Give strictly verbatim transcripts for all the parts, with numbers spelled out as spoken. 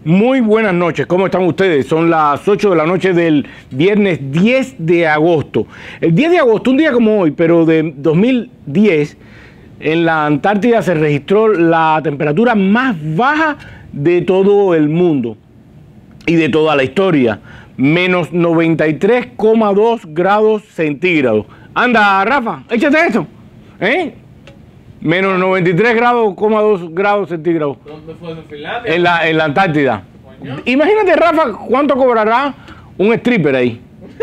Muy buenas noches, ¿cómo están ustedes? Son las ocho de la noche del viernes diez de agosto. El diez de agosto, un día como hoy, pero de dos mil diez, en la Antártida se registró la temperatura más baja de todo el mundo y de toda la historia, menos noventa y tres coma dos grados centígrados. Anda, Rafa, échate eso, ¿eh? Menos noventa y tres coma dos grados centígrados. ¿Dónde fue eso? ¿Finlandia? En la, en la Antártida. Coño. Imagínate, Rafa, cuánto cobrará un stripper ahí.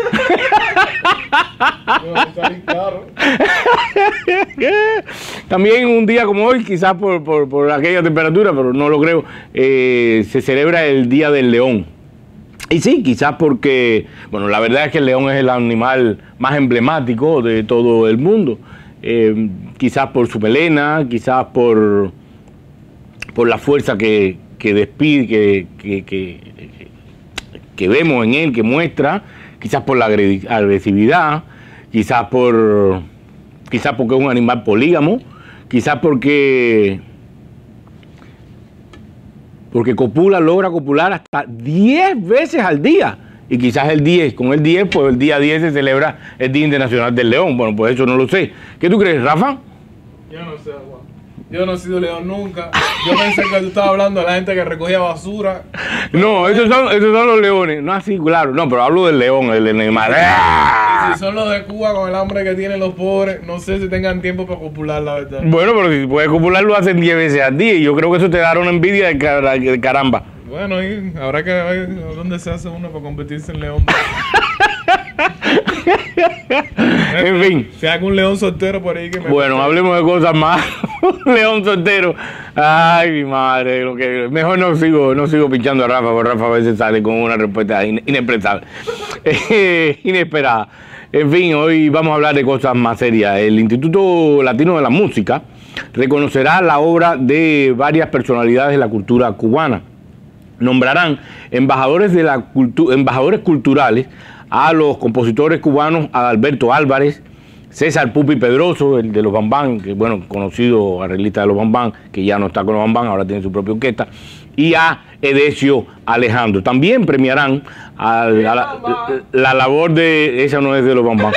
También un día como hoy, quizás por, por, por aquella temperatura, pero no lo creo, eh, se celebra el Día del León. Y sí, quizás porque, bueno, la verdad es que el león es el animal más emblemático de todo el mundo. Eh, quizás por su melena, quizás por, por la fuerza que, que despide, que, que, que, que vemos en él, que muestra, quizás por la agresividad, quizás por quizás porque es un animal polígamo, quizás porque porque copula, logra copular hasta diez veces al día. Y quizás el diez, con el diez, pues el día diez se celebra el Día Internacional del León. Bueno, pues eso no lo sé. ¿Qué tú crees, Rafa? Yo no sé, Juan. Yo no he sido león nunca. Yo pensé que tú estabas hablando de la gente que recogía basura. No, esos son, esos son los leones. No así, claro. No, pero hablo del león, el animal. Y si son los de Cuba con el hambre que tienen los pobres, no sé si tengan tiempo para copular, la verdad. Bueno, pero si puedes copular lo hacen diez veces al día. Y yo creo que eso te dará una envidia de, car de caramba. Bueno, y habrá que ver dónde se hace uno para convertirse en león. En fin. Si hay algún león soltero por ahí que me... Bueno, hablemos de cosas más. León soltero. Ay, mi madre. Lo que... Mejor no sigo, no sigo pinchando a Rafa, porque Rafa a veces sale con una respuesta in inexpresable. Inesperada. En fin, hoy vamos a hablar de cosas más serias. El Instituto Latino de la Música reconocerá la obra de varias personalidades de la cultura cubana. Nombrarán embajadores, de la cultu embajadores culturales a los compositores cubanos Adalberto Álvarez, César Pupi Pedroso, el de los Bambán, que bueno, conocido arreglista de los Bambán, que ya no está con los Bambán, ahora tiene su propia orquesta, y a Edesio Alejandro. También premiarán a, a la, la labor de... Esa no es de los Bambán.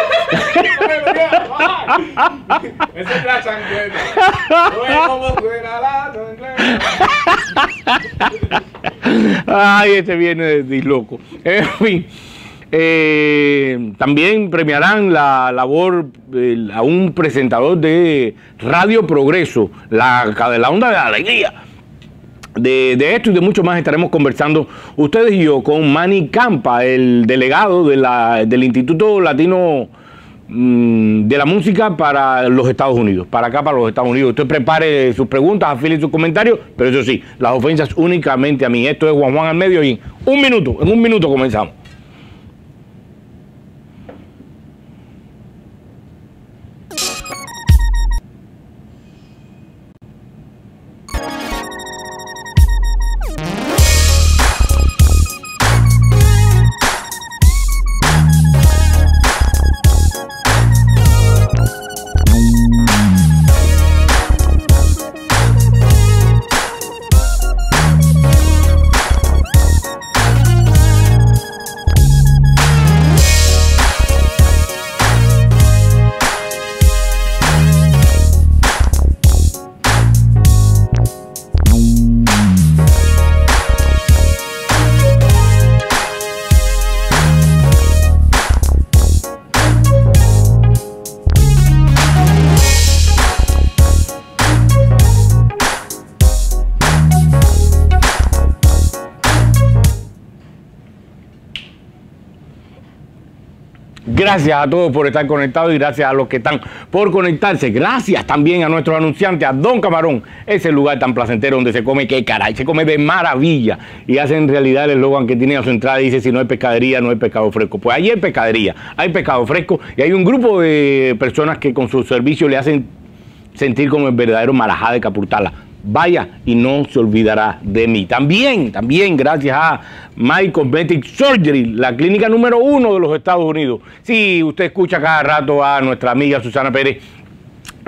Esa es la chancleta. ¿Cómo suena la chancleta? Ay, este viene de disloco. En fin. Eh, también premiarán la labor eh, a un presentador de Radio Progreso, la, la onda de la alegría. De, de esto y de mucho más estaremos conversando ustedes y yo con Manny Campa, el delegado de la, del Instituto Latino mmm, de la Música para los Estados Unidos, para acá, para los Estados Unidos. Usted prepare sus preguntas, afile sus comentarios, pero eso sí, las ofensas únicamente a mí. Esto es Juan Juan al medio y en un minuto, en un minuto comenzamos. Gracias a todos por estar conectados y gracias a los que están por conectarse. Gracias también a nuestros anunciantes, a Don Camarón, ese lugar tan placentero donde se come, que caray, se come de maravilla. Y hacen realidad el eslogan que tiene a su entrada, dice: si no hay pescadería, no hay pescado fresco. Pues allí hay pescadería, hay pescado fresco y hay un grupo de personas que con su servicio le hacen sentir como el verdadero Marajá de Capurtala. Vaya y no se olvidará de mí. También, también gracias a My Cosmetic Surgery, la clínica número uno de los Estados Unidos. Sí, usted escucha cada rato a nuestra amiga Susana Pérez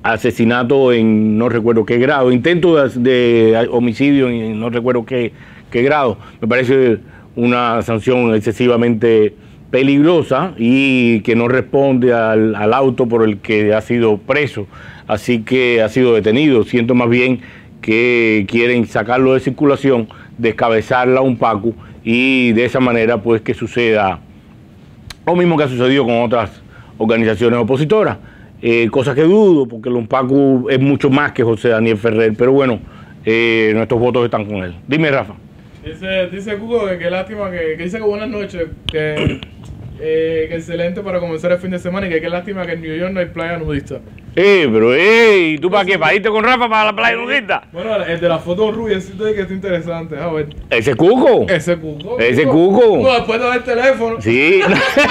asesinato en no recuerdo qué grado, intento de, de homicidio en no recuerdo qué, qué grado. Me parece una sanción excesivamente peligrosa y que no responde al, al auto por el que ha sido preso, así que ha sido detenido. Siento más bien que quieren sacarlo de circulación, descabezarla a un Pacu y de esa manera pues que suceda lo mismo que ha sucedido con otras organizaciones opositoras, eh, cosa que dudo porque el Unpacu es mucho más que José Daniel Ferrer, pero bueno, eh, nuestros votos están con él. Dime, Rafa. Dice, dice Cuco que qué lástima, que, que dice que buenas noches, que, eh, que excelente para comenzar el fin de semana y que qué lástima que en New York no hay playa nudista. Eh, pero, eh, ¿y tú para qué? ¿Para irte con Rafa para la playa nudista? Bueno, el de la foto rubiecito ahí que está interesante, a ver. ¿Ese Cuco? Ese Cuco. Ese Cuco. Cuco, después de ver el teléfono. Sí.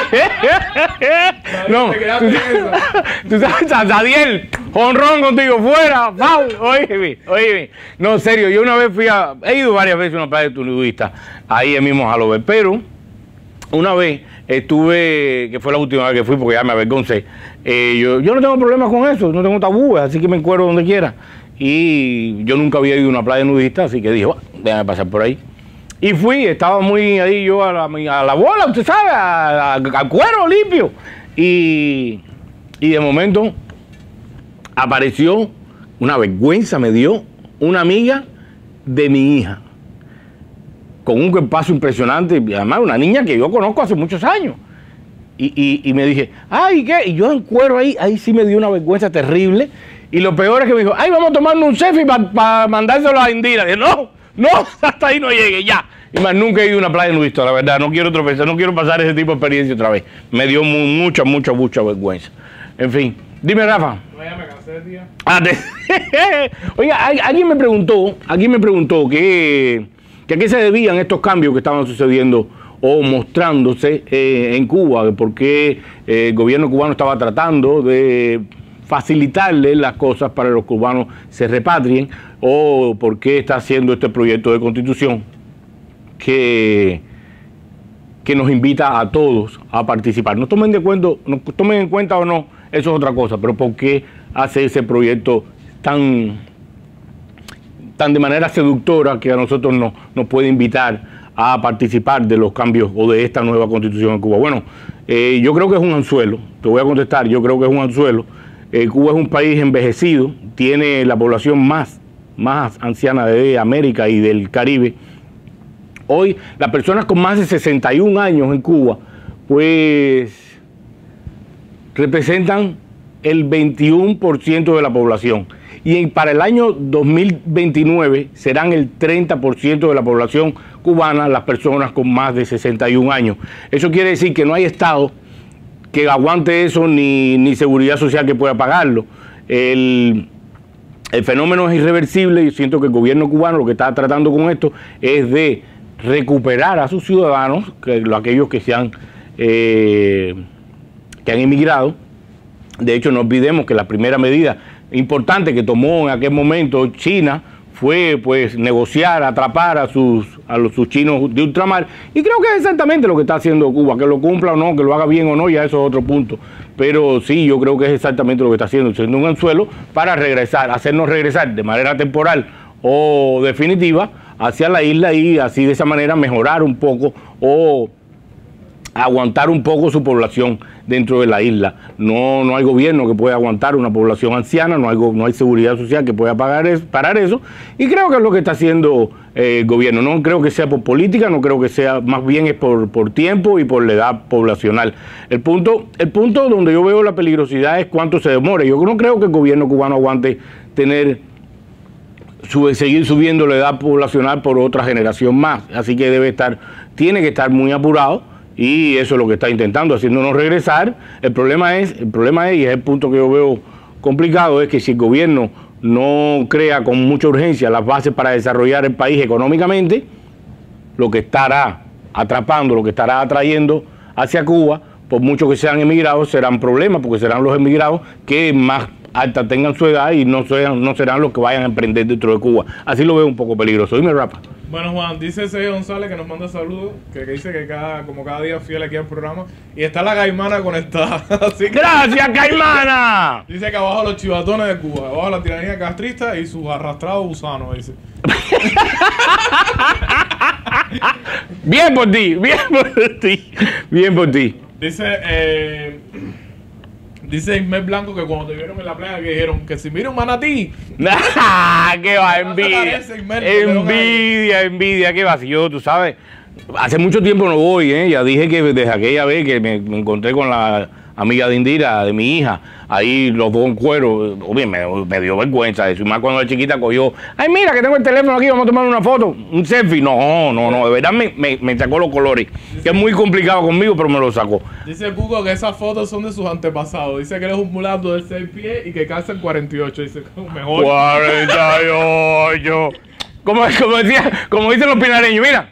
No, te quedaste en esa. tú sabes, Daniel, jonrón contigo, fuera, Pau, óyeme, óyeme. No, en serio, yo una vez fui a, he ido varias veces a una playa nudista, ahí en mismo Halover, pero una vez estuve, que fue la última vez que fui porque ya me avergoncé, eh, yo, yo no tengo problemas con eso, no tengo tabúes, así que me encuentro donde quiera. Y yo nunca había ido a una playa nudista, así que dije, bueno, déjame pasar por ahí. Y fui, estaba muy ahí yo a la, a la bola, usted sabe, a, a, a cuero limpio. Y, y de momento apareció, una vergüenza me dio, una amiga de mi hija, con un paso impresionante, y además una niña que yo conozco hace muchos años. Y, y, y me dije, ay, ¿qué? Y yo en cuero ahí, ahí sí me dio una vergüenza terrible. Y lo peor es que me dijo, ay, vamos a tomarnos un selfie para pa mandárselo a Indira. Dije, no, no, hasta ahí no llegue, ya. Y más nunca he ido a una playa nudista, la verdad, no quiero tropezar, no quiero pasar ese tipo de experiencia otra vez. Me dio mu mucha, mucha, mucha vergüenza. En fin, dime, Rafa. No, ya me cansé, tía. Ah, te... Oiga, alguien me preguntó, alguien me preguntó que, que a qué se debían estos cambios que estaban sucediendo o mostrándose eh, en Cuba, porque eh, el gobierno cubano estaba tratando de facilitarle las cosas para que los cubanos se repatrien, o por qué está haciendo este proyecto de constitución que, que nos invita a todos a participar. No tomen, de cuenta, no tomen en cuenta o no, eso es otra cosa, pero por qué hace ese proyecto tan, tan de manera seductora que a nosotros no, nos puede invitar a participar de los cambios o de esta nueva constitución en Cuba. Bueno, eh, yo creo que es un anzuelo, te voy a contestar, yo creo que es un anzuelo. Eh, Cuba es un país envejecido, tiene la población más, más anciana de América y del Caribe. Hoy, las personas con más de sesenta y un años en Cuba, pues representan el veintiuno por ciento de la población. Y en, para el año dos mil veintinueve serán el treinta por ciento de la población cubana las personas con más de sesenta y un años. Eso quiere decir que no hay Estado que aguante eso, ni, ni seguridad social que pueda pagarlo. El, el fenómeno es irreversible y siento que el gobierno cubano lo que está tratando con esto es de recuperar a sus ciudadanos, que, aquellos que, se han, eh, que han emigrado. De hecho, no olvidemos que la primera medida importante que tomó en aquel momento China fue pues negociar, atrapar a sus, a los, sus chinos de ultramar, y creo que es exactamente lo que está haciendo Cuba, que lo cumpla o no, que lo haga bien o no, ya eso es otro punto, pero sí, yo creo que es exactamente lo que está haciendo, siendo un anzuelo para regresar, hacernos regresar de manera temporal o definitiva hacia la isla y así de esa manera mejorar un poco o aguantar un poco su población dentro de la isla. No, no hay gobierno que pueda aguantar una población anciana, no hay, no hay seguridad social que pueda pagar es, parar eso, y creo que es lo que está haciendo eh, el gobierno. No creo que sea por política, no creo que sea, más bien es por, por tiempo y por la edad poblacional. El punto, el punto donde yo veo la peligrosidad es cuánto se demore. Yo no creo que el gobierno cubano aguante tener sube, seguir subiendo la edad poblacional por otra generación más, así que debe estar, tiene que estar muy apurado. Y eso es lo que está intentando, haciéndonos regresar. El problema es, el problema es, y es el punto que yo veo complicado, es que si el gobierno no crea con mucha urgencia las bases para desarrollar el país económicamente, lo que estará atrapando, lo que estará atrayendo hacia Cuba, por mucho que sean emigrados, serán problemas, porque serán los emigrados que más alta tengan su edad y no, sean, no serán los que vayan a emprender dentro de Cuba. Así lo veo un poco peligroso. Dime, Rafa. Bueno, Juan, dice Sergio González que nos manda saludos, que, que dice que cada, como cada día fiel aquí al programa. Y está la Caimana conectada. Así que, ¡gracias, Caimana! dice que abajo los chivatones de Cuba, abajo la tiranía castrista y sus arrastrados gusanos, dice. Bien por ti, bien por ti, bien por ti. Dice, eh, dice Ismael Blanco que cuando te vieron en la playa que dijeron que si mira un manatí. ¡Qué va! Envidia, parece, Ismael? Te vieron envidia, envidia, qué vacío, tú sabes. Hace mucho tiempo no voy, ¿eh? Ya dije que desde aquella vez que me, me encontré con la amiga de Indira, de mi hija, ahí los dos en cuero, obvio, me, me dio vergüenza eso. Y más cuando la chiquita cogió, ay, mira que tengo el teléfono aquí, vamos a tomar una foto, un selfie. No, no, no, de verdad me, me, me sacó los colores, que es muy complicado conmigo, pero me lo sacó. Dice Cuco que esas fotos son de sus antepasados. Dice que él es un mulato de seis pies y que calza en cuarenta y ocho. Dice, mejor. cuarenta y ocho. Como, como, decía, como dicen los pinareños, mira.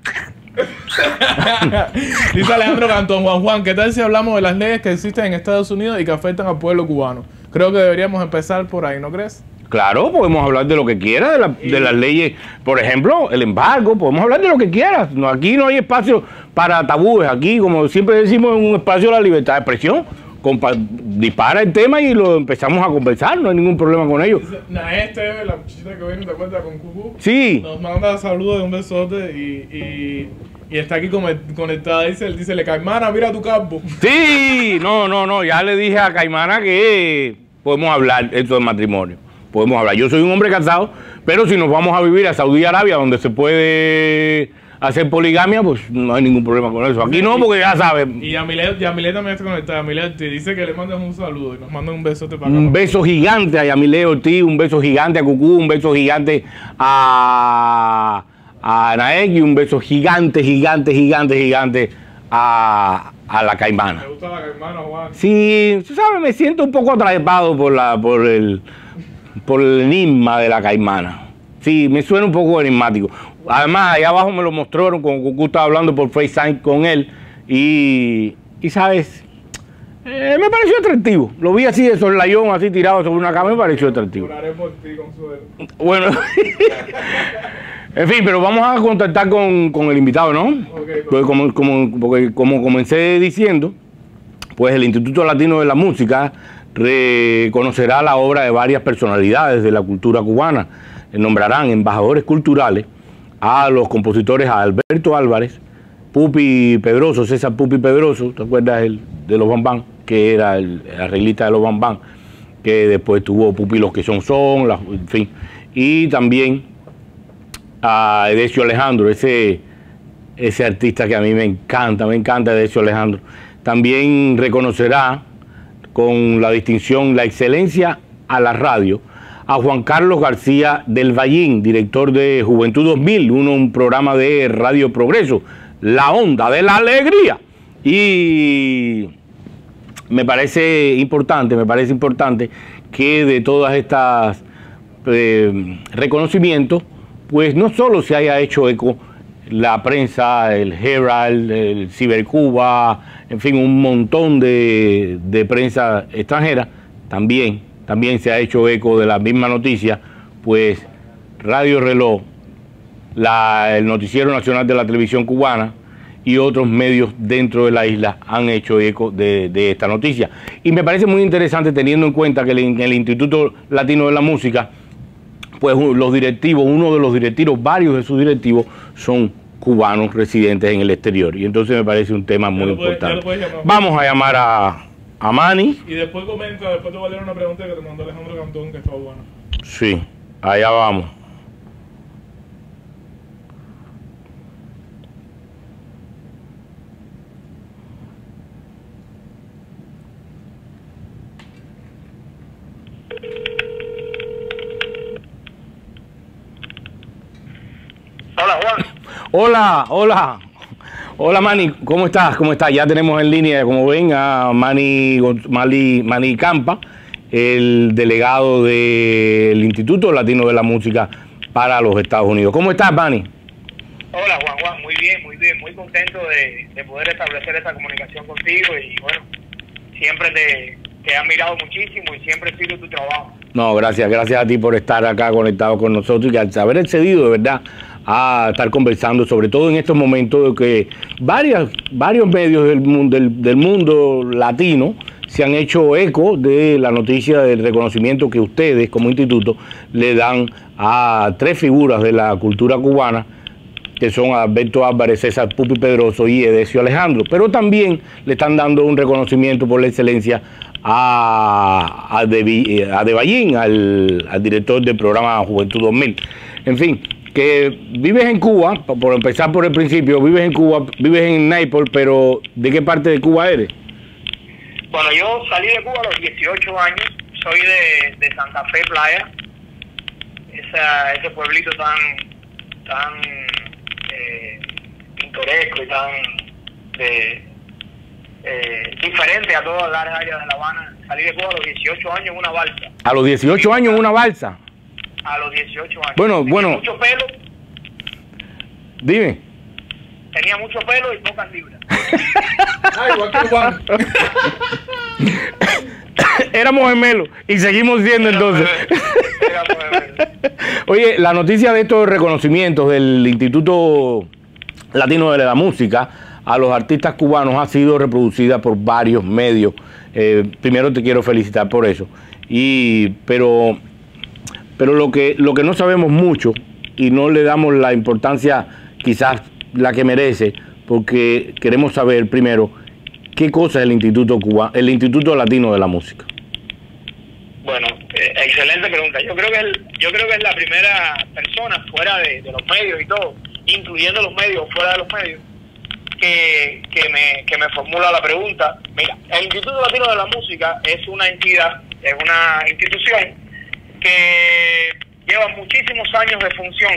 Dice Alejandro Cantón, Juan Juan, ¿qué tal si hablamos de las leyes que existen en Estados Unidos y que afectan al pueblo cubano? Creo que deberíamos empezar por ahí, ¿no crees? Claro, podemos hablar de lo que quiera, de, la, de las leyes, por ejemplo, el embargo, podemos hablar de lo que quieras. No, aquí no hay espacio para tabúes, aquí, como siempre decimos, es un espacio de la libertad de expresión. Compa dispara el tema y lo empezamos a conversar, no hay ningún problema con ello. Dice, Naé Esteve, la muchachita que viene, ¿te cuenta con Cucú? Sí. Nos manda saludos y un besote y, y, y está aquí conectada. Dice, él dice, le Caimana, mira tu campo. Sí, no, no, no, ya le dije a Caimana que podemos hablar esto de matrimonio. Podemos hablar. Yo soy un hombre casado, pero si nos vamos a vivir a Saudi Arabia, donde se puede hacer poligamia, pues no hay ningún problema con eso. Aquí no, porque ya sabes. Y Yamilet, Yamilet también está conectada. Yamilet te dice que le mandes un saludo y nos manda un besote para acá. Un beso gigante a Yamilet Ortiz, un beso gigante a Cucú, un beso gigante a, a Naek y un beso gigante, gigante, gigante, gigante a, a la Caimana. ¿Te gusta la Caimana, Juan? Sí, tú sabes, me siento un poco atrapado por la, por el, por el enigma de la Caimana. Sí, me suena un poco enigmático. Además, allá abajo me lo mostraron cuando Cucú estaba hablando por FaceTime con él y, y sabes, eh, me pareció atractivo. Lo vi así de solayón, así tirado sobre una cama, me pareció atractivo. Lloraré por ti, Consuelo. Bueno, en fin, pero vamos a contactar con, con el invitado, ¿no? Okay, pues como, como, porque como comencé diciendo, pues el Instituto Latino de la Música reconocerá la obra de varias personalidades de la cultura cubana. Nombrarán embajadores culturales a los compositores, a Alberto Álvarez, Pupi Pedroso, César Pupi Pedroso, ¿te acuerdas el, de los Bam Bam? Que era el, el arreglista de los Bam Bam, que después tuvo Pupi Los que son son, la, en fin. Y también a Edesio Alejandro, ese, ese artista que a mí me encanta, me encanta Edesio Alejandro. También reconocerá con la distinción La Excelencia a la Radio a Juan Carlos García del Vallín, director de Juventud dos mil, uno, un programa de Radio Progreso, La Onda de la Alegría. Y me parece importante, me parece importante que de todas estas eh, reconocimientos, pues no solo se haya hecho eco la prensa, el Herald, el Cibercuba, en fin, un montón de, de prensa extranjera, también También se ha hecho eco de la misma noticia, pues Radio Reloj, la, el Noticiero Nacional de la Televisión Cubana y otros medios dentro de la isla han hecho eco de, de esta noticia. Y me parece muy interesante teniendo en cuenta que el, el Instituto Latino de la Música, pues los directivos, uno de los directivos, varios de sus directivos son cubanos residentes en el exterior. Y entonces me parece un tema muy puede, importante. Vamos a llamar a... a Manny. Y después comenta, después te voy a leer una pregunta que te mandó Alejandro Cantón, que está buena. Sí, allá vamos. Hola, Juan. Hola, hola. Hola Manny, ¿cómo estás? ¿Cómo estás? Ya tenemos en línea, como ven, a Manny, Manny, Manny Campa, el delegado del Instituto Latino de la Música para los Estados Unidos. ¿Cómo estás, Manny? Hola, Juan, Juan, muy bien, muy bien, muy contento de, de poder establecer esa comunicación contigo y bueno, siempre te, te he admirado muchísimo y siempre he sido tu trabajo. No, gracias, gracias a ti por estar acá conectado con nosotros y al haber accedido de verdad a estar conversando, sobre todo en estos momentos de que varias, varios medios del mundo, del, del mundo latino se han hecho eco de la noticia del reconocimiento que ustedes como instituto le dan a tres figuras de la cultura cubana, que son Alberto Álvarez, César Pupi Pedroso y Edesio Alejandro, pero también le están dando un reconocimiento por la excelencia a, a, de, a Deballín, al, al director del programa Juventud dos mil. En fin, que vives en Cuba, por empezar por el principio, vives en Cuba, vives en Naples, pero ¿de qué parte de Cuba eres? Bueno, yo salí de Cuba a los dieciocho años, soy de, de Santa Fe Playa, Esa, ese pueblito tan, tan eh, pintoresco y tan de, eh, diferente a todas las áreas de La Habana. Salí de Cuba a los dieciocho años en una balsa. ¿A los dieciocho años en una balsa? A los dieciocho años. Bueno, Tenía bueno. mucho pelo. Dime. Tenía mucho pelo y pocas libras. Ah, igual que Juan. Éramos gemelos y seguimos siendo entonces. Éramos gemelos. Oye, la noticia de estos reconocimientos del Instituto Latino de la Música a los artistas cubanos ha sido reproducida por varios medios. Eh, primero te quiero felicitar por eso. Y, pero pero lo que, lo que no sabemos mucho y no le damos la importancia quizás la que merece, porque queremos saber primero qué cosa es el Instituto Cuba, el Instituto Latino de la Música. Bueno, eh, excelente pregunta. Yo creo que es, yo creo que es la primera persona fuera de, de los medios y todo, incluyendo los medios o fuera de los medios, que, que me que me formula la pregunta. Mira, el Instituto Latino de la Música es una entidad, es una institución que lleva muchísimos años de función.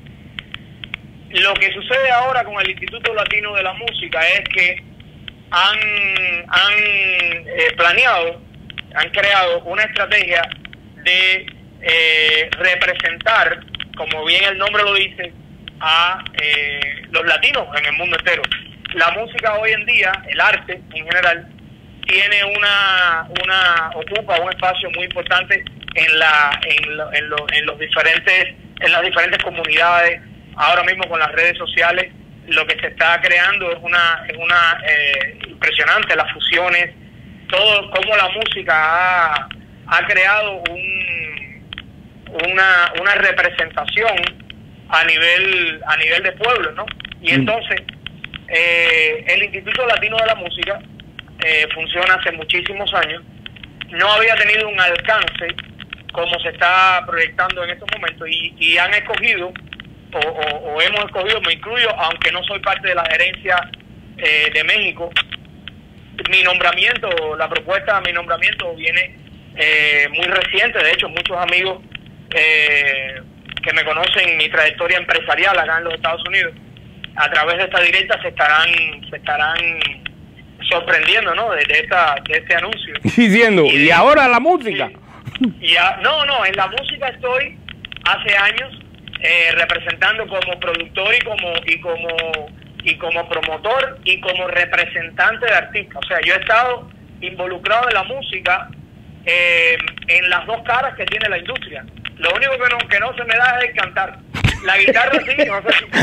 Lo que sucede ahora con el Instituto Latino de la Música es que han, han eh, planeado, han creado una estrategia de eh, representar, como bien el nombre lo dice, a eh, los latinos en el mundo entero. La música hoy en día, el arte en general, tiene una, una ocupa un espacio muy importante en la, en, lo, en, lo, en los diferentes, en las diferentes comunidades. Ahora mismo con las redes sociales lo que se está creando es una es una eh, impresionante, las fusiones, todo cómo la música ha, ha creado un, una una representación a nivel a nivel de pueblo, ¿no? Y entonces eh, el Instituto Latino de la Música eh, funciona hace muchísimos años, no había tenido un alcance como se está proyectando en estos momentos y, y han escogido O, o, o hemos escogido, me incluyo, aunque no soy parte de la gerencia eh, de México, mi nombramiento, la propuesta de mi nombramiento viene eh, muy reciente. De hecho, muchos amigos eh, que me conocen mi trayectoria empresarial acá en los Estados Unidos, a través de esta directa se estarán se estarán sorprendiendo, ¿no? De, de, esta, de este anuncio. Diciendo, ¿y, de, ¿y ahora la música? Y, y a, no, no, en la música estoy hace años, Eh, representando como productor y como y como y como promotor y como representante de artistas. O sea, yo he estado involucrado en la música eh, en las dos caras que tiene la industria. Lo único que no que no se me da es cantar. La guitarra sí, no sé si...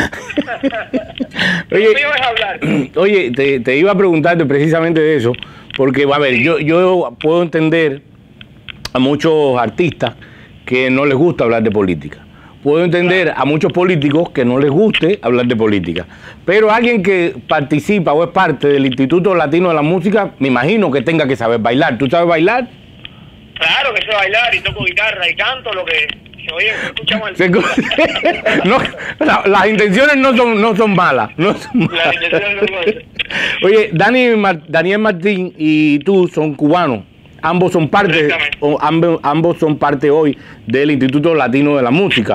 Oye, lo mío es hablar. Oye, te, te iba a preguntarte precisamente de eso, porque, a ver, sí. yo, yo puedo entender a muchos artistas que no les gusta hablar de política. Puedo entender a muchos políticos que no les guste hablar de política. Pero alguien que participa o es parte del Instituto Latino de la Música, me imagino que tenga que saber bailar. ¿Tú sabes bailar? Claro que sé bailar y toco guitarra y canto lo que... Oye, escuchamos el... no, la, las intenciones no son no son malas. No son malas. Las intenciones no son malas. Oye, Dani, Daniel Martín y tú son cubanos. Ambos son parte, o ambos, ambos son parte hoy del Instituto Latino de la Música.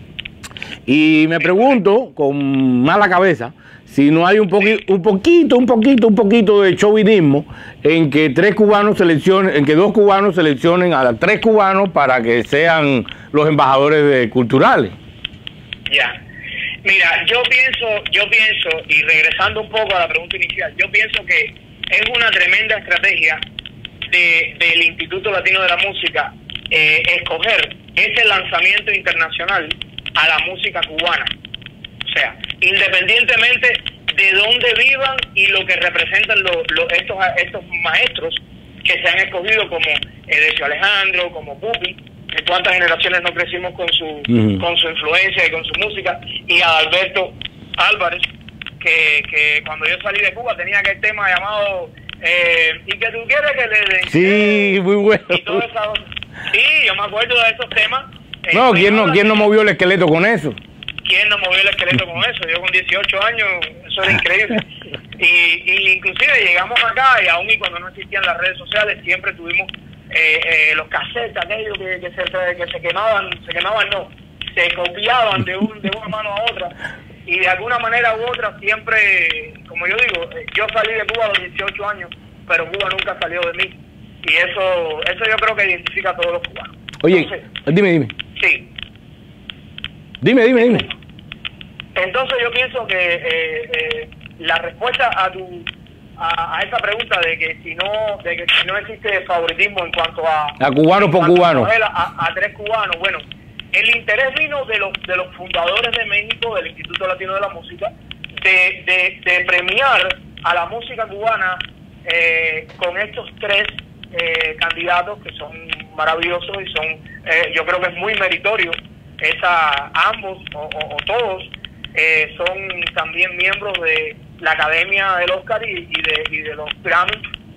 Y me pregunto, con mala cabeza, si no hay un, poqui, un poquito, un poquito, un poquito de chauvinismo en que tres cubanos seleccionen, en que dos cubanos seleccionen a tres cubanos para que sean los embajadores de, culturales. Ya. Mira, yo pienso, yo pienso, y regresando un poco a la pregunta inicial, yo pienso que es una tremenda estrategia de, del Instituto Latino de la Música eh, escoger ese lanzamiento internacional a la música cubana. O sea, independientemente de dónde vivan y lo que representan lo, lo, estos, estos maestros que se han escogido, como Edesio Alejandro, como Pupi, de cuántas generaciones no crecimos con su uh-huh. con su influencia y con su música, y a Alberto Álvarez, que, que cuando yo salí de Cuba tenía aquel tema llamado eh, y que tú quieres que le den. Sí, muy bueno. Y todo eso, sí, yo me acuerdo de esos temas. No, ¿quién no, ¿quién no movió el esqueleto con eso? ¿Quién no movió el esqueleto con eso? Yo con dieciocho años, eso era increíble. Y, y inclusive llegamos acá, y aún y cuando no existían las redes sociales, siempre tuvimos eh, eh, los cassettes, aquellos que, que, se, que se quemaban, se quemaban no, se copiaban de, un, de una mano a otra. Y de alguna manera u otra siempre, como yo digo, yo salí de Cuba a los dieciocho años, pero Cuba nunca salió de mí. Y eso eso yo creo que identifica a todos los cubanos. Oye, Entonces, dime, dime. Sí. Dime, dime, dime. Entonces yo pienso que eh, eh, la respuesta a tu a, a esa pregunta de que si no de que si no existe favoritismo en cuanto a a cubanos por cubanos, a, a, a tres cubanos, bueno, el interés vino de los de los fundadores de México, del Instituto Latino de la Música, de, de, de premiar a la música cubana eh, con estos tres eh, candidatos que son maravillosos y son, eh, yo creo que es muy meritorio. Esa, ambos o, o, o todos eh, son también miembros de la Academia del Oscar y, y, de, y de los Grammy,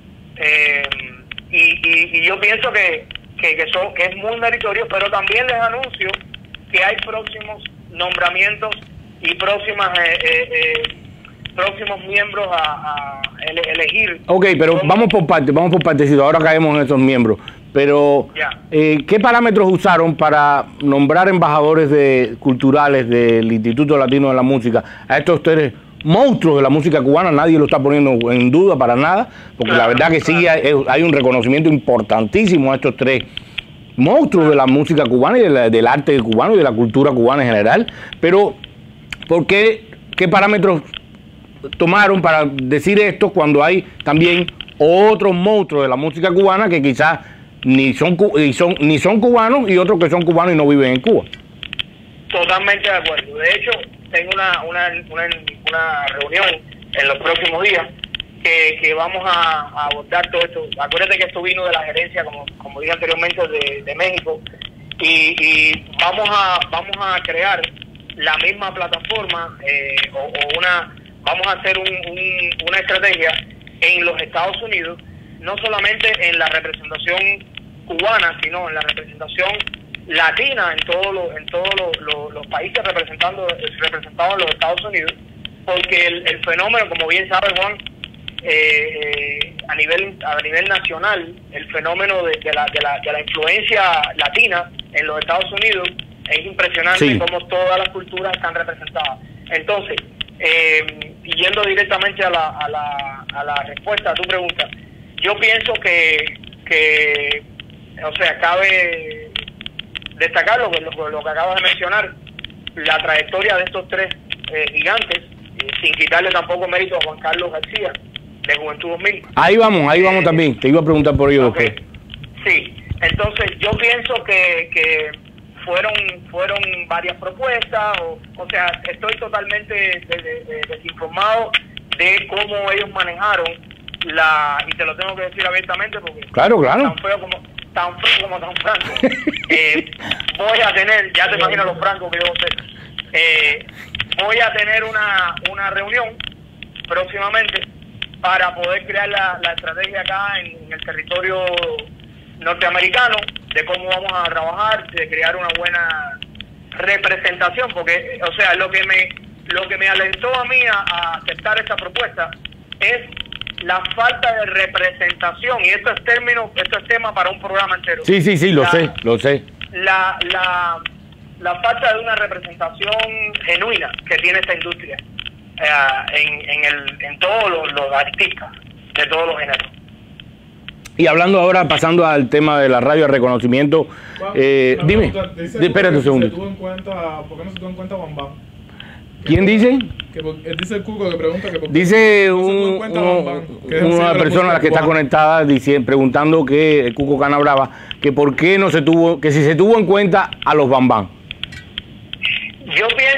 eh, y, y, y yo pienso que, que, que, son, que es muy meritorio, pero también les anuncio que hay próximos nombramientos y próximas eh, eh, eh, próximos miembros a, a ele, elegir. Ok, pero como... vamos por partes, vamos por partecito, ahora caemos en esos miembros. Pero, eh, ¿qué parámetros usaron para nombrar embajadores de, culturales del Instituto Latino de la Música a estos tres monstruos de la música cubana? Nadie lo está poniendo en duda para nada, porque claro, la verdad que claro. sí hay, hay un reconocimiento importantísimo a estos tres monstruos de la música cubana y de la, del arte cubano y de la cultura cubana en general. Pero, ¿por qué, qué parámetros tomaron para decir esto cuando hay también otros monstruos de la música cubana que quizás ni son, ni son ni son cubanos y otros que son cubanos y no viven en Cuba? Totalmente de acuerdo. De hecho, tengo una una, una, una reunión en los próximos días que, que vamos a, a abordar todo esto. Acuérdate que esto vino de la gerencia, como como dije anteriormente, de, de México, y, y vamos a vamos a crear la misma plataforma eh, o, o una vamos a hacer un, un, una estrategia en los Estados Unidos, no solamente en la representación cubana, sino en la representación latina en todos los en todos los, los, los países representando representados en los Estados Unidos, porque el, el fenómeno, como bien sabe Juan, eh, eh, a nivel a nivel nacional, el fenómeno de, de, la, de, la, de la influencia latina en los Estados Unidos es impresionante. Sí. Cómo todas las culturas están representadas. Entonces, eh, yendo directamente a la, a la a la respuesta a tu pregunta, yo pienso que que o sea, cabe destacar lo que, lo, lo que acabas de mencionar, la trayectoria de estos tres eh, gigantes, eh, sin quitarle tampoco mérito a Juan Carlos García, de Juventud dos mil. Ahí vamos, ahí vamos eh, también, te iba a preguntar por ello okay. después. Sí, entonces yo pienso que, que fueron fueron varias propuestas, o, o sea, estoy totalmente de, de, de, desinformado de cómo ellos manejaron la, y te lo tengo que decir abiertamente porque claro, claro. tan feo como tan feo como tan franco. eh, voy a tener, ya te imaginas los francos que yo voy a ser, eh, voy a tener una, una reunión próximamente para poder crear la, la estrategia acá en, en el territorio norteamericano de cómo vamos a trabajar, de crear una buena representación, porque, o sea, lo que me lo que me alentó a mí a, a aceptar esta propuesta es la falta de representación, y esto es término, esto es tema para un programa entero. Sí, sí, sí, lo la, sé, lo sé. La, la, la falta de una representación genuina que tiene esta industria eh, en, en, el, en todos los, los artistas de todos los géneros. Y hablando ahora, pasando al tema de la radio de reconocimiento, bueno, eh, dime, dice espérate un segundo. Se tuvo en cuenta, ¿por qué no se tuvo en cuenta Bam Bam? ¿Quién dice? Que, él dice el Cuco que pregunta que por qué dice no un, uno, una persona que está conectada diciendo, preguntando que el Cuco Canabrava, que por qué no se tuvo, que si se tuvo en cuenta a los Bam Bam. Yo pienso que los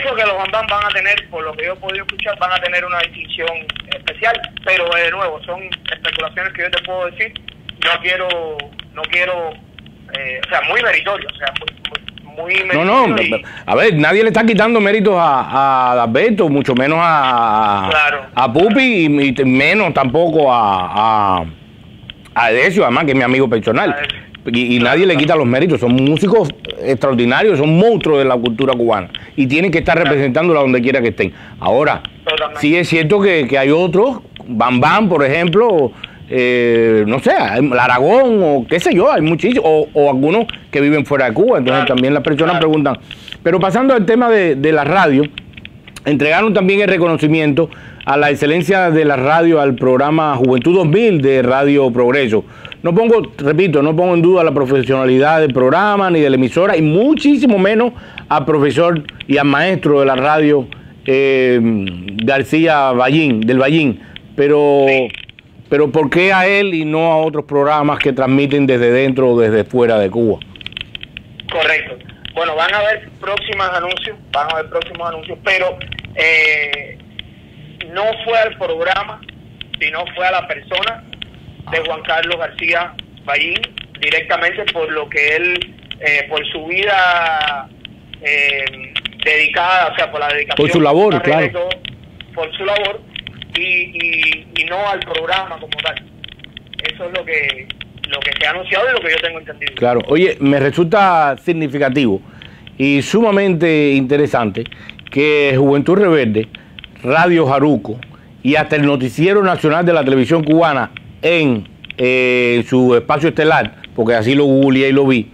Bam Bam van a tener, por lo que yo he podido escuchar, van a tener una distinción especial, pero de nuevo, son especulaciones que yo te puedo decir, no quiero, no quiero, eh, o sea, muy meritorio, o sea, muy, muy meritorio. No, no, y, a ver, nadie le está quitando méritos a, a Alberto, mucho menos a, claro, a Pupi, y, y menos tampoco a, a, a Decio, además que es mi amigo personal. Y, y nadie le quita los méritos, son músicos extraordinarios, son monstruos de la cultura cubana y tienen que estar representándola donde quiera que estén. Ahora, totalmente. Sí es cierto que, que hay otros, Bam Bam, por ejemplo, eh, no sé, el Aragón o qué sé yo, hay muchísimos, o, o algunos que viven fuera de Cuba, entonces claro, también las personas claro. preguntan. Pero pasando al tema de, de la radio, entregaron también el reconocimiento a la excelencia de la radio al programa Juventud dos mil de Radio Progreso. No pongo, repito, no pongo en duda la profesionalidad del programa ni de la emisora y muchísimo menos al profesor y al maestro de la radio eh, García Ballín, del Ballín. Pero, pero ¿por qué a él y no a otros programas que transmiten desde dentro o desde fuera de Cuba? Correcto. Bueno, van a haber próximos anuncios, van a haber próximos anuncios, pero eh, no fue al programa, sino fue a la persona de Juan Carlos García Ballín, directamente por lo que él, eh, por su vida eh, dedicada, o sea, por la dedicación. Por su labor, claro. Todo, por su labor, y, y, y no al programa como tal. Eso es lo que, lo que se ha anunciado y lo que yo tengo entendido. Claro, oye, me resulta significativo y sumamente interesante que Juventud Rebelde, Radio Jaruco y hasta el Noticiero Nacional de la Televisión Cubana en eh, su espacio estelar, porque así lo googleé y lo vi,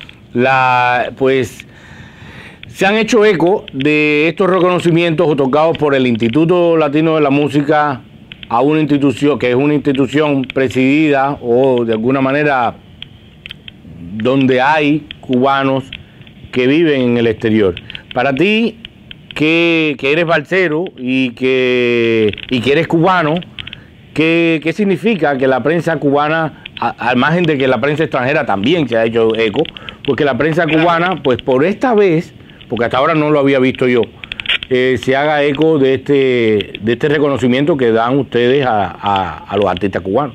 la, pues se han hecho eco de estos reconocimientos otorgados por el Instituto Latino de la Música a una institución que es una institución presidida o de alguna manera donde hay cubanos que viven en el exterior. Para ti, que, que eres balsero y que, y que eres cubano, ¿Qué, ¿Qué significa que la prensa cubana, a, al margen de que la prensa extranjera también se ha hecho eco, porque la prensa cubana, pues por esta vez, porque hasta ahora no lo había visto yo, eh, se haga eco de este de este reconocimiento que dan ustedes a, a, a los artistas cubanos?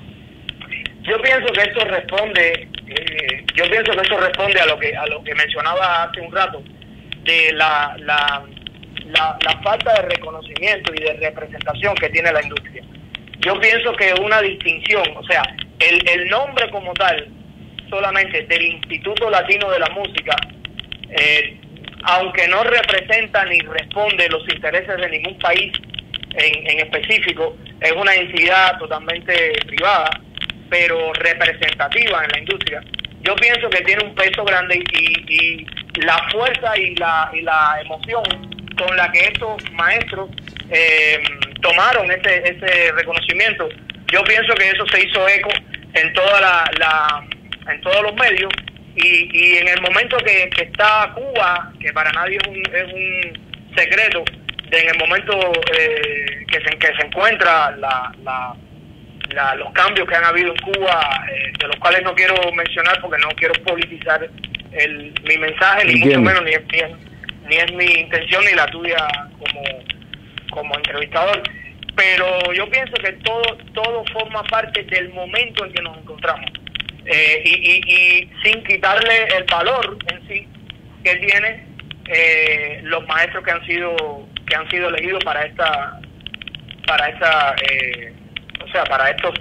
Yo pienso que esto responde, eh, yo pienso que eso responde a lo que a lo que mencionaba hace un rato de la la, la la falta de reconocimiento y de representación que tiene la industria. Yo pienso que una distinción, o sea, el, el nombre como tal, solamente del Instituto Latino de la Música, eh, aunque no representa ni responde los intereses de ningún país en, en específico, es una entidad totalmente privada, pero representativa en la industria. Yo pienso que tiene un peso grande y, y la fuerza y la, y la emoción con la que estos maestros eh, tomaron ese, ese reconocimiento, yo pienso que eso se hizo eco en toda la, la en todos los medios y, y en el momento que, que está Cuba, que para nadie es un, es un secreto, de en el momento eh, que, se, que se encuentra la, la, la, los cambios que han habido en Cuba, eh, de los cuales no quiero mencionar porque no quiero politizar el, mi mensaje, ni mucho menos, ni es, ni, es, ni es mi intención ni la tuya como, como entrevistador, pero yo pienso que todo todo forma parte del momento en que nos encontramos, eh, y, y, y sin quitarle el valor en sí que tiene eh, los maestros que han sido que han sido elegidos para esta para esta eh, o sea para estos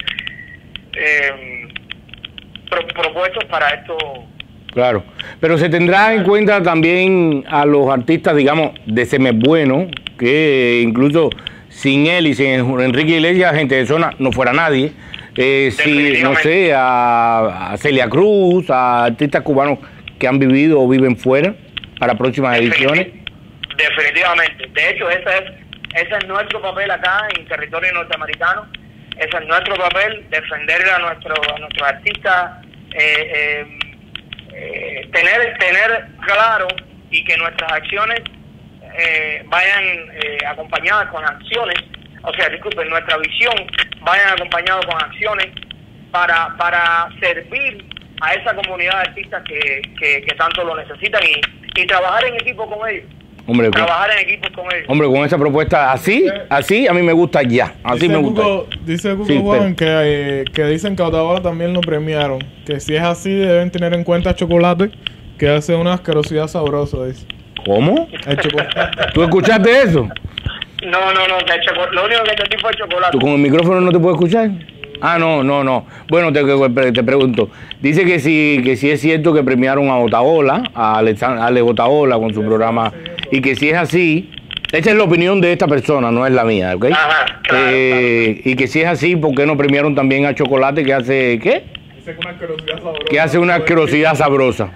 eh, pro, propuestos para estos. Claro, pero se tendrá en cuenta también a los artistas, digamos, de Semes Bueno, que incluso sin él y sin Enrique Iglesias, gente de zona, no fuera nadie. Eh, si, no sé, a, a Celia Cruz, a artistas cubanos que han vivido o viven fuera para próximas ediciones. Definitivamente. De hecho, ese es, ese es nuestro papel acá en territorio norteamericano. Ese es nuestro papel, defender a, nuestro, a nuestros artistas, eh, eh, eh, tener, tener claro y que nuestras acciones eh, vayan eh, acompañadas con acciones, o sea, disculpen, nuestra visión vayan acompañadas con acciones para, para servir a esa comunidad de artistas que, que, que tanto lo necesitan y, y trabajar en equipo con ellos. Hombre, trabajar en equipos con ellos. Hombre, con esa propuesta así, así a mí me gusta ya. Así dice me gusta. Cuco, dice Cuco Sí, Juan que, eh, que dicen que a Otaola también lo premiaron. Que si es así deben tener en cuenta Chocolate, que hace una asquerosidad sabrosa, dice. ¿Cómo? El chocolate. ¿Tú escuchaste eso? No, no, no, que el choco- lo único que entendí fue el chocolate. ¿Tú con el micrófono no te puedes escuchar? Ah, no, no, no. Bueno, te, te pregunto. Dice que sí, que sí es cierto que premiaron a Otaola, a Alexan- Alex Otaola con su programa, y que si es así, esa es la opinión de esta persona, no es la mía, ¿ok? Ajá, claro, Eh, y que si es así, ¿por qué no premiaron también a Chocolate que hace, qué? Dice que una asquerosidad sabrosa. Que hace una asquerosidad sabrosa.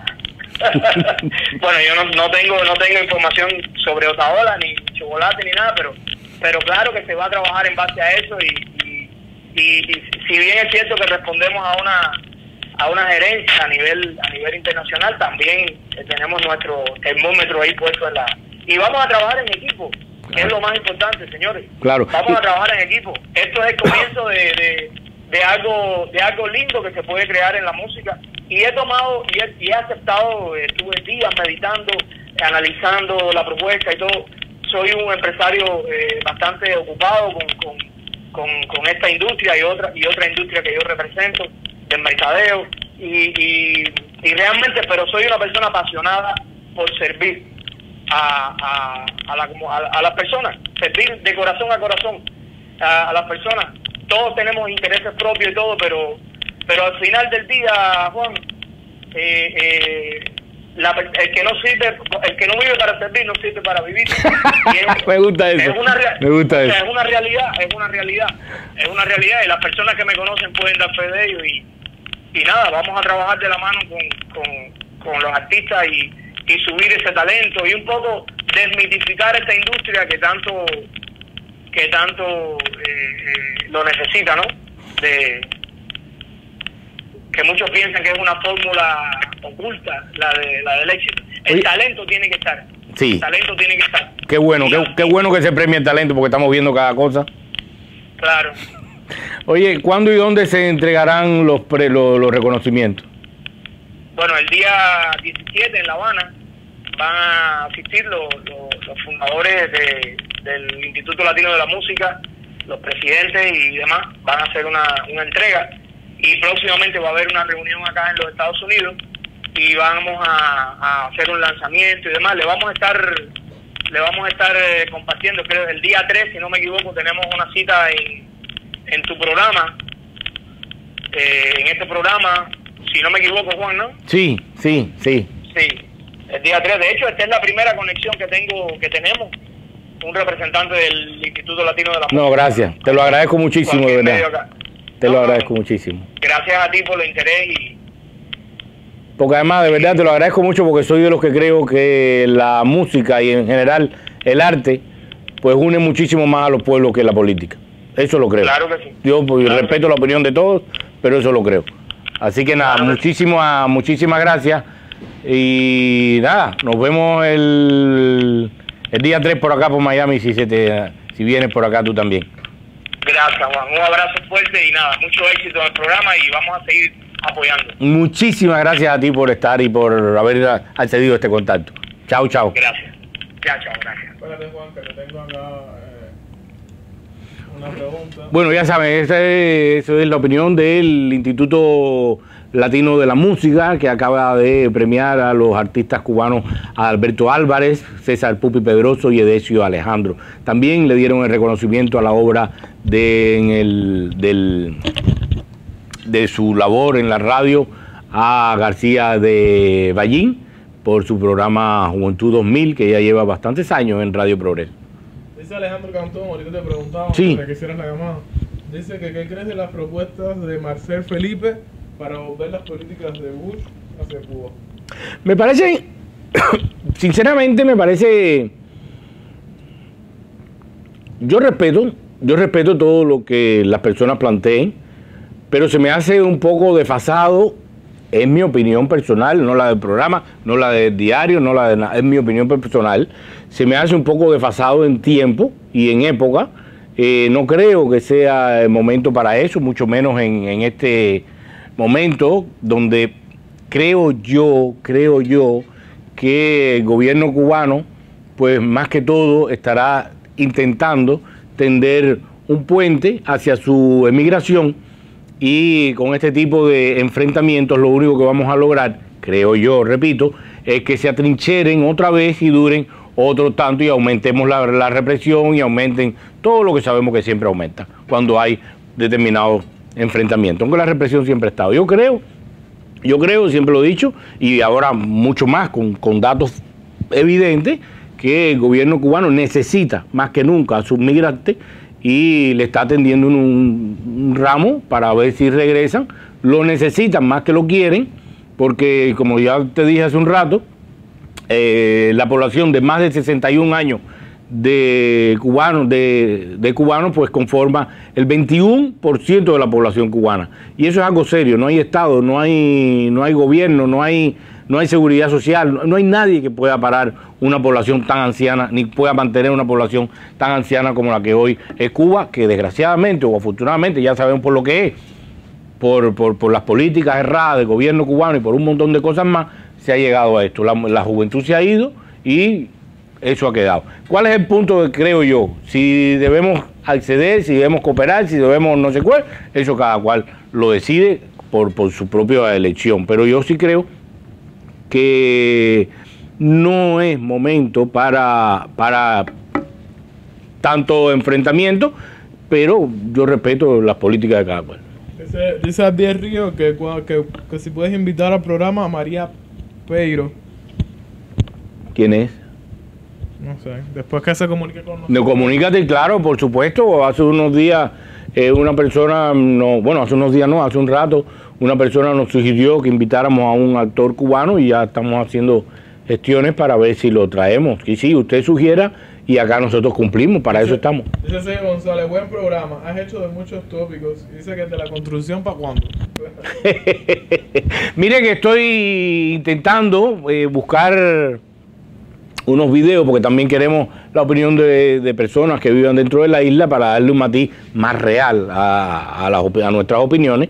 Bueno, yo no, no tengo no tengo información sobre Otaola, ni chocolate, ni nada, pero pero claro que se va a trabajar en base a eso y, y, y, y si bien es cierto que respondemos a una a una gerencia a nivel a nivel internacional, también eh, tenemos nuestro termómetro ahí puesto en la... Y vamos a trabajar en equipo, que es lo más importante, señores. Claro. Vamos a trabajar en equipo. Esto es el comienzo de, de, de algo de algo lindo que se puede crear en la música. Y he tomado y he, y he aceptado, eh, estuve días meditando, analizando la propuesta y todo. Soy un empresario eh, bastante ocupado con, con, con, con esta industria y otra y otra industria que yo represento, del mercadeo. Y, y, y realmente, pero soy una persona apasionada por servir a, a, a, la, a, a las personas, servir de corazón a corazón a, a las personas. Todos tenemos intereses propios y todo, pero pero al final del día, Juan, eh, eh, la, el que no sirve, el que no vive para servir no sirve para vivir. Y es, Me gusta eso. Es una, rea- Me gusta o sea, eso. es una realidad, es una realidad, es una realidad y las personas que me conocen pueden dar fe de ello y, y nada, vamos a trabajar de la mano con, con, con los artistas y, y subir ese talento y un poco desmitificar esta industria que tanto que tanto eh, eh, lo necesita, ¿no? De que muchos piensan que es una fórmula oculta la de la del éxito. El Oye. talento tiene que estar. Sí. El talento tiene que estar. Qué bueno, Y- qué, qué bueno que se premie el talento porque estamos viendo cada cosa. Claro. Oye, ¿cuándo y dónde se entregarán los, pre, los, los reconocimientos? Bueno, el día diecisiete en La Habana van a asistir los, los, los fundadores de, del Instituto Latino de la Música, los presidentes y demás, van a hacer una, una entrega y próximamente va a haber una reunión acá en los Estados Unidos y vamos a, a hacer un lanzamiento y demás. Le vamos a estar le vamos a estar eh, compartiendo, creo el día tres, si no me equivoco, tenemos una cita en, en tu programa, eh, en este programa, si no me equivoco, Juan, ¿no? Sí, sí, sí. Sí, el día tres. De hecho, esta es la primera conexión que tengo, que tenemos, un representante del Instituto Latino de la Música. No, gracias. Te lo agradezco muchísimo, de Cualquier medio verdad. acá. Te No, lo no, agradezco muchísimo. Gracias a ti por el interés y Porque además, de verdad, te lo agradezco mucho porque soy de los que creo que la música y en general el arte, pues une muchísimo más a los pueblos que la política. Eso lo creo. claro que sí. Yo pues, Claro. respeto la opinión de todos, pero eso lo creo. Así que nada, Claro. muchísimas, muchísimas gracias. Y nada, nos vemos el, el día tres por acá por Miami, si se te, si vienes por acá tú también. Gracias, Juan. Un abrazo fuerte y nada, mucho éxito en el programa y vamos a seguir apoyando. Muchísimas gracias a ti por estar y por haber accedido a este contacto. Chao, chao. Gracias. Ya, chao, gracias. Espérate, Juan, que te tengo acá eh, una pregunta. Bueno, ya saben, esa es, esa es la opinión del Instituto Latino de la Música, que acaba de premiar a los artistas cubanos a Alberto Álvarez, César Pupi Pedroso y Edesio Alejandro. También le dieron el reconocimiento a la obra de, en el, del, de su labor en la radio a García de Ballín por su programa Juventud dos mil, que ya lleva bastantes años en Radio Progreso. Dice Alejandro Cantón, ahorita te preguntaba, Sí. que quisieras la llamada. Dice que qué crees de las propuestas de Marcel Felipe para volver las políticas de Bush hacia Cuba. Me parece, sinceramente me parece, yo respeto, yo respeto todo lo que las personas planteen, pero se me hace un poco desfasado, es mi opinión personal, no la del programa, no la del diario, no la de nada, es mi opinión personal, se me hace un poco desfasado en tiempo y en época. Eh, no creo que sea el momento para eso, mucho menos en, en este momento donde creo yo, creo yo que el gobierno cubano pues más que todo estará intentando tender un puente hacia su emigración, y con este tipo de enfrentamientos lo único que vamos a lograr, creo yo, repito, es que se atrincheren otra vez y duren otro tanto y aumentemos la, la represión y aumenten todo lo que sabemos que siempre aumenta cuando hay determinados enfrentamientos, aunque la represión siempre ha estado. Yo creo, yo creo, siempre lo he dicho, y ahora mucho más con, con datos evidentes, que el gobierno cubano necesita más que nunca a sus migrantes y le está tendiendo un, un ramo para ver si regresan. Lo necesitan más que lo quieren, porque como ya te dije hace un rato, eh, la población de más de sesenta y un años de cubanos, de, de cubanos, pues conforma el veintiuno por ciento de la población cubana. Y eso es algo serio, no hay Estado, no hay, no hay gobierno, no hay, no hay seguridad social, no, no hay nadie que pueda parar una población tan anciana, ni pueda mantener una población tan anciana como la que hoy es Cuba, que desgraciadamente o afortunadamente ya sabemos por lo que es, por, por, por las políticas erradas del gobierno cubano y por un montón de cosas más, se ha llegado a esto. La, la juventud se ha ido y eso ha quedado. ¿Cuál es el punto que creo yo? Si debemos acceder, si debemos cooperar, si debemos no sé cuál, eso cada cual lo decide por, por su propia elección. Pero yo sí creo que no es momento para, para tanto enfrentamiento, pero yo respeto las políticas de cada cual. Dice, dice Abdiel Río que, que, que si puedes invitar al programa a María Peiro. ¿Quién es? No sé, después que se comunique con nosotros. No, comunícate, claro, por supuesto. Hace unos días eh, una persona, no, bueno, hace unos días no, hace un rato, una persona nos sugirió que invitáramos a un actor cubano y ya estamos haciendo gestiones para ver si lo traemos. Y sí, usted sugiera y acá nosotros cumplimos, para dice, eso estamos. Dice señor González, buen programa, has hecho de muchos tópicos. Dice que de la construcción, ¿para cuándo? Mire que estoy intentando eh, buscar unos videos, porque también queremos la opinión de, de personas que vivan dentro de la isla para darle un matiz más real a, a, las, a nuestras opiniones,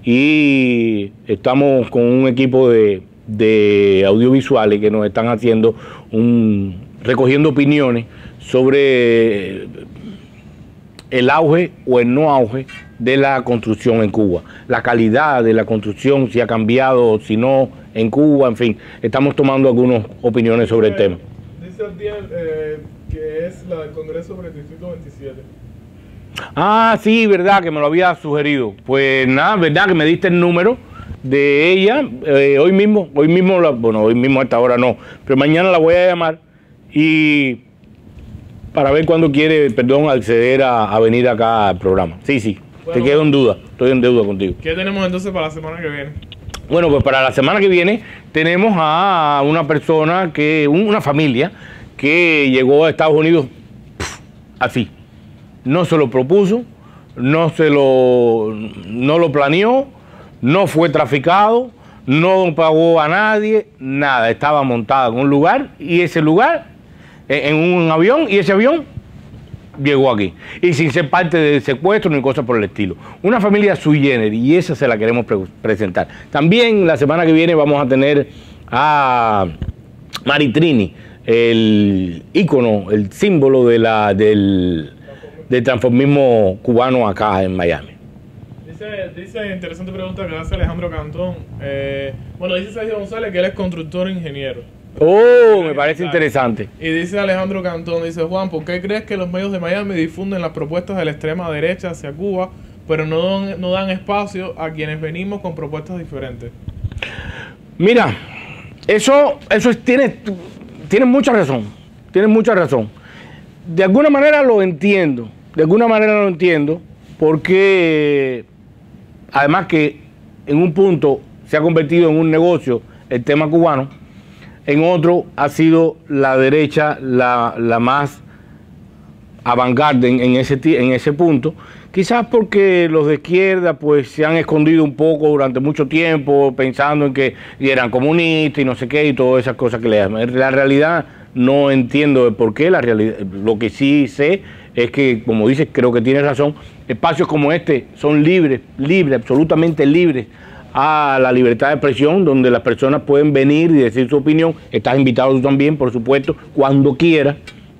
y estamos con un equipo de, de audiovisuales que nos están haciendo un, recogiendo opiniones sobre el auge o el no auge de la construcción en Cuba, la calidad de la construcción, si ha cambiado, si no, en Cuba, en fin, estamos tomando algunas opiniones sobre el tema. Dice Abdiel eh, que es la del Congreso sobre el Distrito veintisiete. Ah, sí, verdad, que me lo había sugerido. Pues nada, verdad que me diste el número de ella, eh, hoy mismo, hoy mismo, la, bueno, hoy mismo a esta hora no, pero mañana la voy a llamar y para ver cuándo quiere, perdón, acceder a, a venir acá al programa. Sí, sí, bueno, te quedo en duda, estoy en deuda contigo. ¿Qué tenemos entonces para la semana que viene? Bueno, pues para la semana que viene tenemos a una persona, que una familia que llegó a Estados Unidos pff, así. No se lo propuso, no se lo, no lo planeó, no fue traficado, no pagó a nadie, nada. Estaba montada en un lugar y ese lugar, en un avión, y ese avión llegó aquí. Y sin ser parte del secuestro ni cosas por el estilo. Una familia sui generis, y esa se la queremos pre presentar. También la semana que viene vamos a tener a Maritrini, el ícono, el símbolo de la, del, del transformismo cubano acá en Miami. Dice, dice, interesante pregunta que hace Alejandro Cantón. Eh, bueno, dice Sergio González que él es constructor e ingeniero. Oh, me parece interesante. Y dice Alejandro Cantón, dice Juan, ¿por qué crees que los medios de Miami difunden las propuestas de la extrema derecha hacia Cuba, pero no dan, no dan espacio a quienes venimos con propuestas diferentes? Mira, eso, eso es, tiene, tiene mucha razón, tiene mucha razón. De alguna manera lo entiendo, de alguna manera lo entiendo, porque además que en un punto se ha convertido en un negocio el tema cubano, en otro ha sido la derecha la, la más avant-garde en, en, ese, en ese punto, quizás porque los de izquierda pues se han escondido un poco durante mucho tiempo pensando en que eran comunistas y no sé qué y todas esas cosas que le llaman. La realidad no entiendo el por qué, la realidad, lo que sí sé es que, como dices, creo que tienes razón, espacios como este son libres, libres, absolutamente libres a la libertad de expresión, donde las personas pueden venir y decir su opinión. Estás invitado tú también, por supuesto, cuando quieras,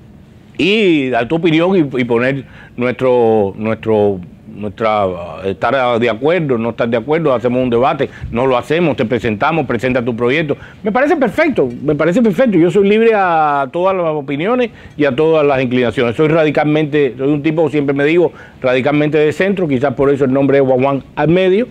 y dar tu opinión y, y poner nuestro, nuestro, nuestra, estar de acuerdo, no estar de acuerdo, hacemos un debate, no lo hacemos, te presentamos, presenta tu proyecto. Me parece perfecto, me parece perfecto. Yo soy libre a todas las opiniones y a todas las inclinaciones. Soy radicalmente, soy un tipo, siempre me digo, radicalmente de centro, quizás por eso el nombre es Juan Juan al medio.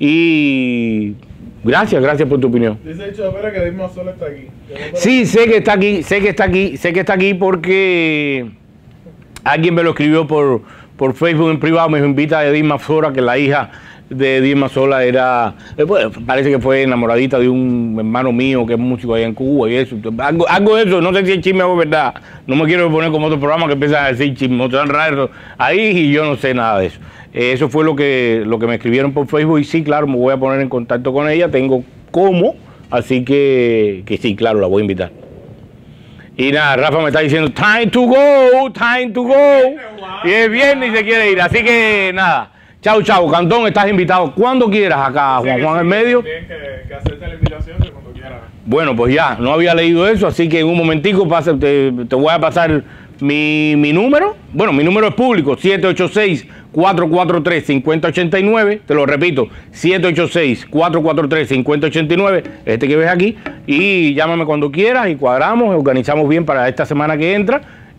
Y gracias, gracias por tu opinión. Dice el Chavera que Dilma Sola está aquí. Sí, sé que está aquí, sé que está aquí, sé que está aquí porque alguien me lo escribió por, por Facebook en privado, me invita a Dilma Sola, que la hija de Dilma Sola era, eh, bueno, parece que fue enamoradita de un hermano mío que es músico allá en Cuba y eso. Algo, algo de eso, no sé si es chisme o verdad. No me quiero poner como otro programa que empiezan a decir chisme, tan raro ahí y yo no sé nada de eso. Eso fue lo que, lo que me escribieron por Facebook y sí, claro, me voy a poner en contacto con ella, tengo cómo, así que, que sí, claro, la voy a invitar. Y nada, Rafa me está diciendo, time to go, time to go, y es viernes y se quiere ir, así que nada, chao, chao, Cantón, estás invitado cuando quieras acá, Juan Juan en medio. Bien que, que acepte la invitación que cuando quieras. Bueno, pues ya, no había leído eso, así que en un momentico pasa, te, te voy a pasar mi, mi número, bueno, mi número es público, siete ocho seis, cuatro cuatro tres, cinco cero ocho nueve, te lo repito, siete ocho seis, cuatro cuatro tres, cinco cero ocho nueve, este que ves aquí, y llámame cuando quieras y cuadramos, organizamos bien para esta semana que entra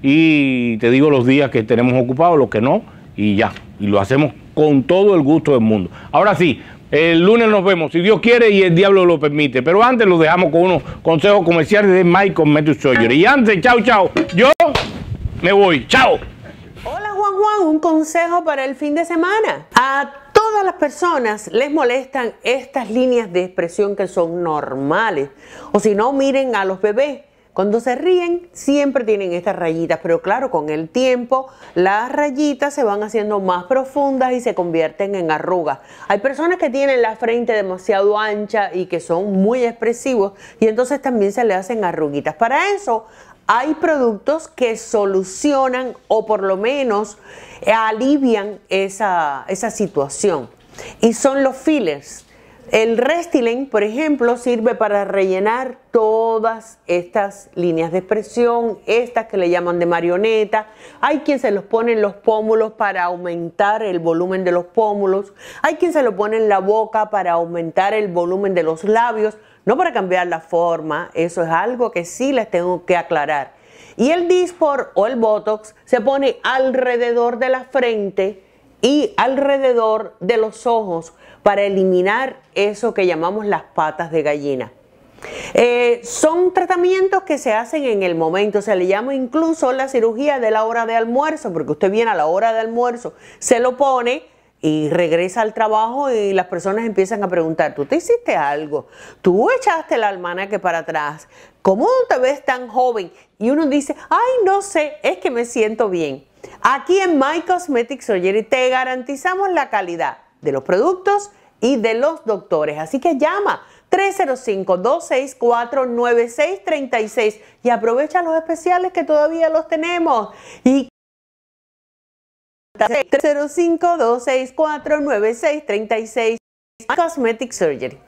y te digo los días que tenemos ocupados, los que no, y ya, y lo hacemos con todo el gusto del mundo. Ahora sí, el lunes nos vemos, si Dios quiere y el diablo lo permite, pero antes los dejamos con unos consejos comerciales de Mike Cosmetic Surgery. Y antes, chao, chao, yo me voy, chao. Hola Juan Juan, un consejo para el fin de semana. A todas las personas les molestan estas líneas de expresión que son normales. O si no, miren a los bebés. Cuando se ríen siempre tienen estas rayitas, pero claro, con el tiempo las rayitas se van haciendo más profundas y se convierten en arrugas. Hay personas que tienen la frente demasiado ancha y que son muy expresivos y entonces también se le hacen arruguitas. Para eso hay productos que solucionan o por lo menos alivian esa, esa situación y son los fillers. El Restylane, por ejemplo, sirve para rellenar todas estas líneas de expresión, estas que le llaman de marioneta. Hay quien se los pone en los pómulos para aumentar el volumen de los pómulos. Hay quien se lo pone en la boca para aumentar el volumen de los labios. No para cambiar la forma, eso es algo que sí les tengo que aclarar. Y el Dysport o el Botox se pone alrededor de la frente y alrededor de los ojos para eliminar eso que llamamos las patas de gallina. Eh, son tratamientos que se hacen en el momento, se le llama incluso la cirugía de la hora de almuerzo, porque usted viene a la hora de almuerzo, se lo pone y regresa al trabajo y las personas empiezan a preguntar, ¿tú te hiciste algo? ¿Tú echaste el almanaque para atrás? ¿Cómo te ves tan joven? Y uno dice, ay, no sé, es que me siento bien. Aquí en My Cosmetic Surgery te garantizamos la calidad de los productos y de los doctores. Así que llama tres cero cinco, dos seis cuatro, nueve seis tres seis y aprovecha los especiales que todavía los tenemos. Y tres cero cinco, dos seis cuatro, nueve seis tres seis My Cosmetic Surgery.